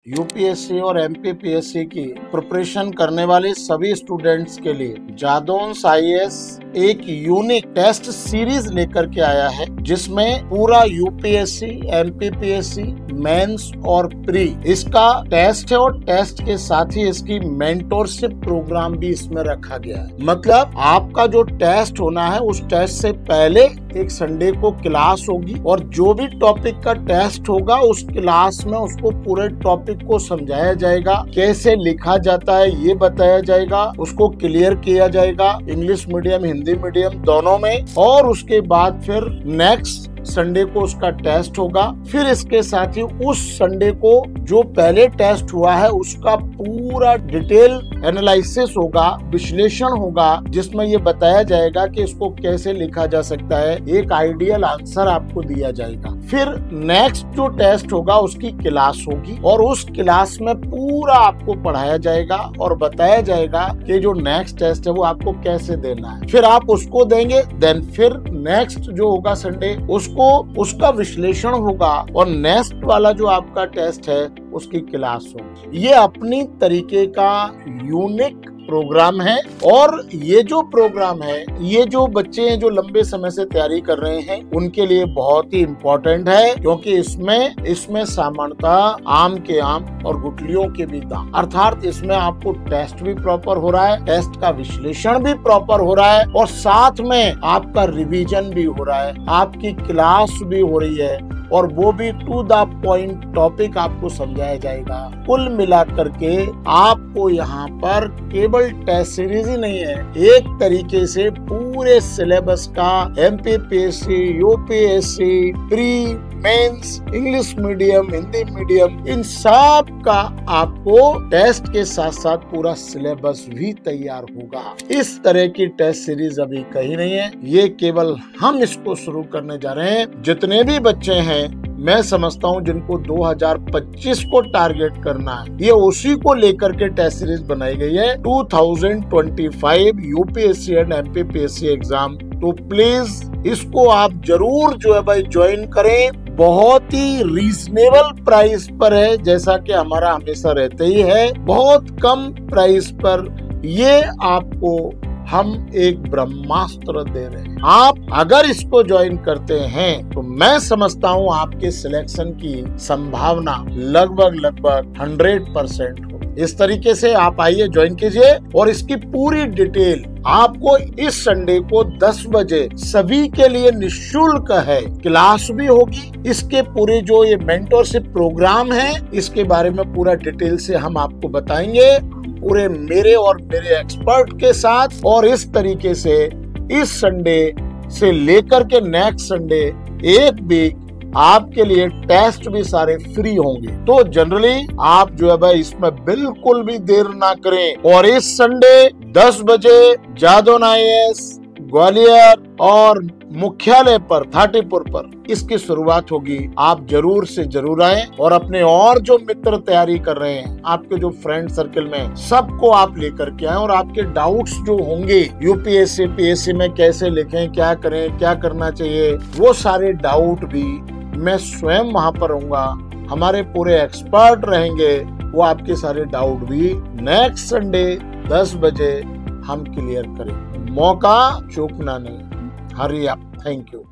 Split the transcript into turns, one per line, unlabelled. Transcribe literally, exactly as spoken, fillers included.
UPSC और MPPSC की preparation करने वाले सभी स्टूडेंट्स के लिए जादौंस आईएएस एक यूनिक टेस्ट सीरीज लेकर के आया है, जिसमें पूरा यूपीएससी, एमपीपीएससी, मेंस और प्री इसका टेस्ट है और टेस्ट के साथ ही इसकी मेंटोरशिप प्रोग्राम भी इसमें रखा गया है। मतलब आपका जो टेस्ट होना है उस टेस्ट से पहले एक संडे को क्लास होगी और जो भी टॉपिक का टेस्ट होगा उस क्लास में उसको पूरे टॉपिक को समझाया जाएगा, कैसे लिखा जाता है ये बताया जाएगा, उसको क्लियर किया जाएगा इंग्लिश मीडियम हिंदी मीडियम दोनों में। और उसके बाद फिर नेक्स्ट संडे को उसका टेस्ट होगा। फिर इसके साथ ही उस संडे को जो पहले टेस्ट हुआ है उसका पूरा डिटेल एनालिसिस होगा, विश्लेषण होगा, जिसमें ये बताया जाएगा कि इसको कैसे लिखा जा सकता है, एक आइडियल आंसर आपको दिया जाएगा। फिर नेक्स्ट जो टेस्ट होगा उसकी क्लास होगी और उस क्लास में पूरा आपको पढ़ाया जाएगा और बताया जाएगा कि जो नेक्स्ट टेस्ट है वो आपको कैसे देना है। फिर आप उसको देंगे, देन फिर नेक्स्ट जो होगा संडे उसको उसका विश्लेषण होगा और नेक्स्ट वाला जो आपका टेस्ट है उसकी क्लास होगी। ये अपनी तरीके का यूनिक प्रोग्राम है और ये जो प्रोग्राम है, ये जो बच्चे हैं जो लंबे समय से तैयारी कर रहे हैं उनके लिए बहुत ही इम्पोर्टेंट है, क्योंकि इसमें इसमें सामान्यतः आम के आम और गुठलियों के भी दाम, अर्थात इसमें आपको टेस्ट भी प्रॉपर हो रहा है, टेस्ट का विश्लेषण भी प्रॉपर हो रहा है और साथ में आपका रिवीजन भी हो रहा है, आपकी क्लास भी हो रही है और वो भी टू द पॉइंट टॉपिक आपको समझाया जाएगा। कुल मिलाकर के आपको यहाँ पर केवल टेस्ट सीरीज ही नहीं है, एक तरीके से पूरे सिलेबस का MPPSC, UPSC, pre, mains, English medium, Hindi medium, इन सब का आपको टेस्ट के साथ साथ पूरा सिलेबस भी तैयार होगा। इस तरह की टेस्ट सीरीज अभी कहीं नहीं है, ये केवल हम इसको शुरू करने जा रहे हैं। जितने भी बच्चे हैं मैं समझता हूँ जिनको दो हज़ार पच्चीस को टारगेट करना है, ये उसी को लेकर के टेस्ट सीरीज बनाई गई है दो हज़ार पच्चीस यूपीएससी एंड एमपीपीएससी एग्जाम। तो प्लीज इसको आप जरूर जो है भाई ज्वाइन करें। बहुत ही रीजनेबल प्राइस पर है, जैसा कि हमारा हमेशा रहते ही है, बहुत कम प्राइस पर ये आपको हम एक ब्रह्मास्त्र दे रहे हैं। आप अगर इसको ज्वाइन करते हैं तो मैं समझता हूँ आपके सिलेक्शन की संभावना लगभग लगभग हंड्रेड परसेंट हो। इस तरीके से आप आइए, ज्वाइन कीजिए और इसकी पूरी डिटेल आपको इस संडे को दस बजे सभी के लिए निःशुल्क है, क्लास भी होगी। इसके पूरे जो ये मेंटरशिप प्रोग्राम है इसके बारे में पूरा डिटेल से हम आपको बताएंगे, पूरे मेरे और मेरे एक्सपर्ट के साथ। और इस तरीके से इस संडे से लेकर के नेक्स्ट संडे एक वीक आपके लिए टेस्ट भी सारे फ्री होंगे। तो जनरली आप जो है भाई इसमें बिल्कुल भी देर ना करें और इस संडे दस बजे जादौन आईएएस ग्वालियर और मुख्यालय पर थाटीपुर पर इसकी शुरुआत होगी। आप जरूर से जरूर आए और अपने और जो मित्र तैयारी कर रहे हैं, आपके जो फ्रेंड सर्कल में, सबको आप लेकर के आए और आपके डाउट्स जो होंगे यूपीएससी पीएससी में कैसे लिखें, क्या करें, क्या करना चाहिए, वो सारे डाउट भी मैं स्वयं वहां पर रहूंगा, हमारे पूरे एक्सपर्ट रहेंगे, वो आपके सारे डाउट भी नेक्स्ट संडे दस बजे हम क्लियर करें। मौका चूकना नहीं। Hurry up. Thank you.